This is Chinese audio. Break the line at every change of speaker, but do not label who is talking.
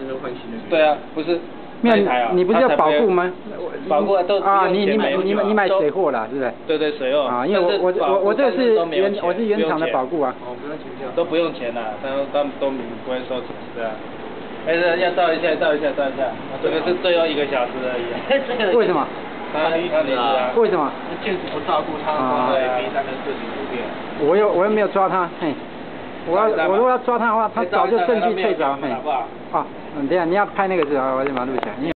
又换新的。
对啊，不是。
没有，你不是要保固吗？
保固都
啊，你买水货啦，是不是？
对对，水货。
啊，因为我这个是原厂的保固啊。
哦，不用钱交。
都不用钱啦，他们都不会收钱，对啊。但是要照一下。这个是最后1个小时而已。
为什么？
他离职啊。
为什么？
建筑不照顾他，抓了 MP3跟设计图片。
我又没有抓他，嘿。我如果要抓他的话，他早就证据退着，嘿。啊，等一下你要拍那个字啊，我先把它录起来。